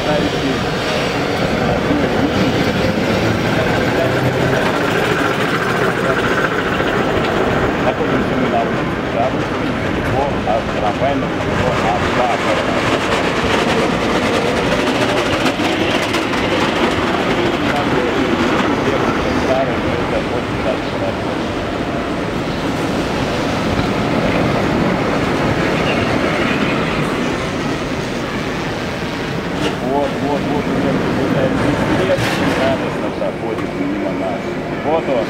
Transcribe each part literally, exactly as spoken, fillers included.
Находимся мы на улице Шабушкина, недалеко от трамвайного метро Арбатова. Вот, вот, вот уже приближается свет, радостно проходит мимо нас. Вот он.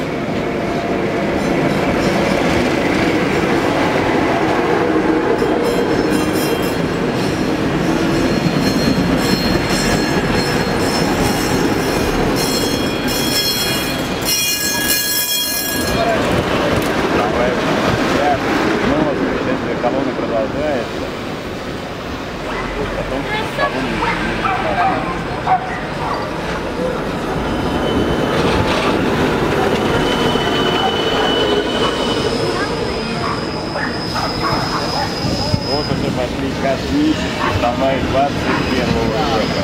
Колонна продолжается. Потом колонна не Вот уже пошли космические трамваи двадцать первого века.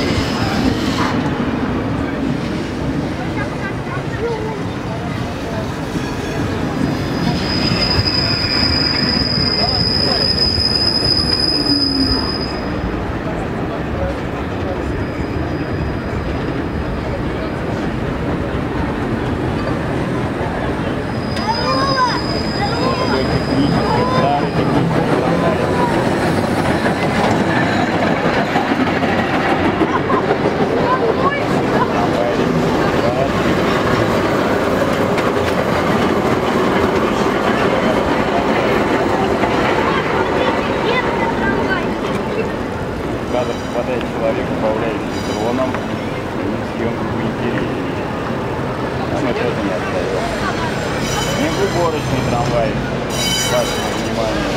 Кадр попадает человек, управляющий дроном, съемку поинтереснее. Но мы тоже не отстаем. Снегоуборочный трамвай, вашему вниманию.